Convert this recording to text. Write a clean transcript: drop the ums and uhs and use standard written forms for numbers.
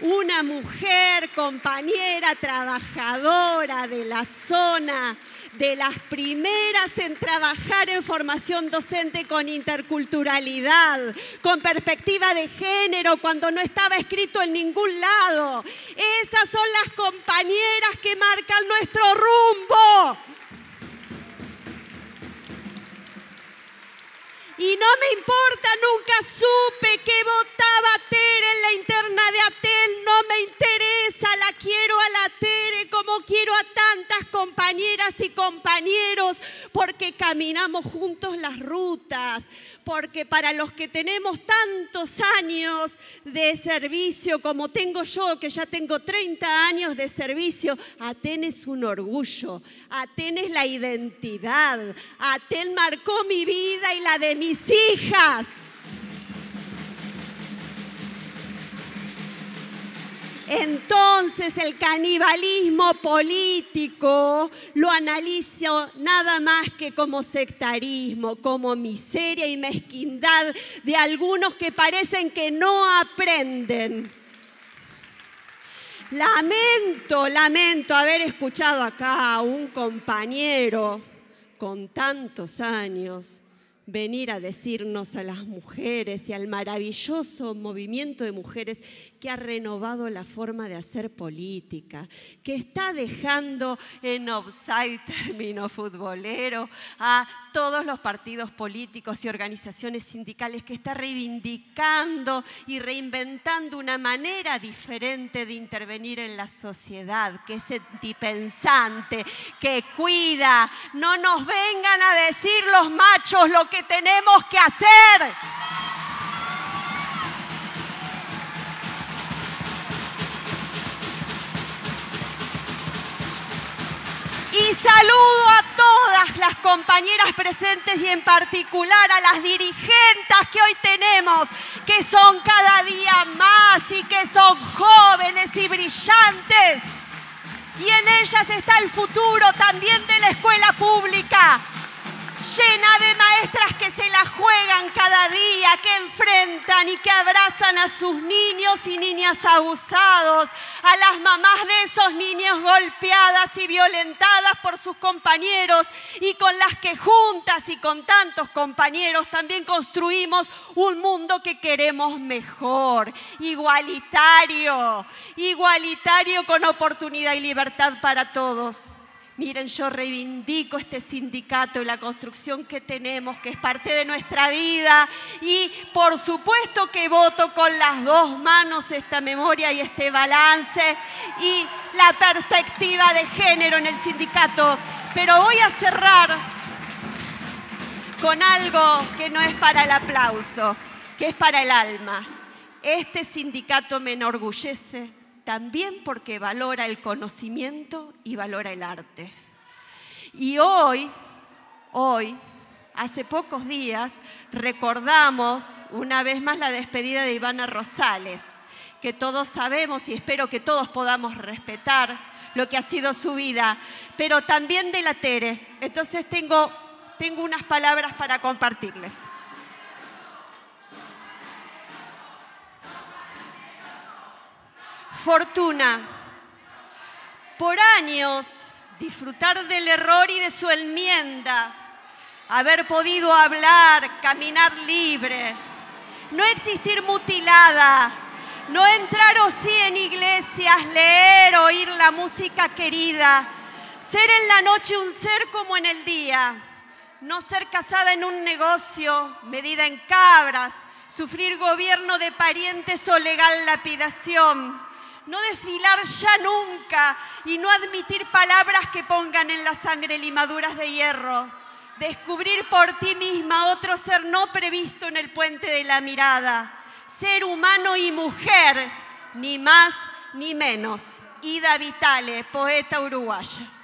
una mujer, compañera, trabajadora de la zona, de las primeras en trabajar en formación docente con interculturalidad, con perspectiva de género, cuando no estaba escrito en ningún lado. Esas son las compañeras que marcan nuestro rumbo. Y no me importa, nunca supe que votaba Tere en la interna de Atel, no me interesa, la quiero a la Tere como quiero a tantas compañeras y compañeros, porque caminamos juntos las rutas, porque para los que tenemos tantos años de servicio como tengo yo, que ya tengo 30 años de servicio, Atel es un orgullo, Atel es la identidad, Atel marcó mi vida y la de mis hijas. Entonces el canibalismo político lo analizo nada más que como sectarismo, como miseria y mezquindad de algunos que parecen que no aprenden. Lamento haber escuchado acá a un compañero con tantos años venir a decirnos a las mujeres y al maravilloso movimiento de mujeres que ha renovado la forma de hacer política, que está dejando en offside, término futbolero, a todos los partidos políticos y organizaciones sindicales, que está reivindicando y reinventando una manera diferente de intervenir en la sociedad, que es antipensante, que cuida. No nos vengan a decir los machos lo que tenemos que hacer. Y saludo a todas las compañeras presentes y en particular a las dirigentes que hoy tenemos, que son cada día más y que son jóvenes y brillantes. Y en ellas está el futuro también de la escuela pública, llena de maestras que se la juegan cada día, que enfrentan y que abrazan a sus niños y niñas abusados, a las mamás de esos niños golpeadas y violentadas por sus compañeros, y con las que juntas y con tantos compañeros también construimos un mundo que queremos mejor, igualitario con oportunidad y libertad para todos. Miren, yo reivindico este sindicato y la construcción que tenemos, que es parte de nuestra vida, y por supuesto que voto con las dos manos esta memoria y este balance y la perspectiva de género en el sindicato. Pero voy a cerrar con algo que no es para el aplauso, que es para el alma. Este sindicato me enorgullece también porque valora el conocimiento y valora el arte. Y hoy, hace pocos días, recordamos una vez más la despedida de Ivana Rosales, que todos sabemos y espero que todos podamos respetar lo que ha sido su vida, pero también de la Tere. Entonces tengo unas palabras para compartirles. Fortuna, por años disfrutar del error y de su enmienda, haber podido hablar, caminar libre, no existir mutilada, no entrar o sí en iglesias, leer, oír la música querida, ser en la noche un ser como en el día, no ser casada en un negocio, medida en cabras, sufrir gobierno de parientes o legal lapidación, no desfilar ya nunca y no admitir palabras que pongan en la sangre limaduras de hierro. Descubrir por ti misma otro ser no previsto en el puente de la mirada. Ser humano y mujer, ni más ni menos. Ida Vitale, poeta uruguaya.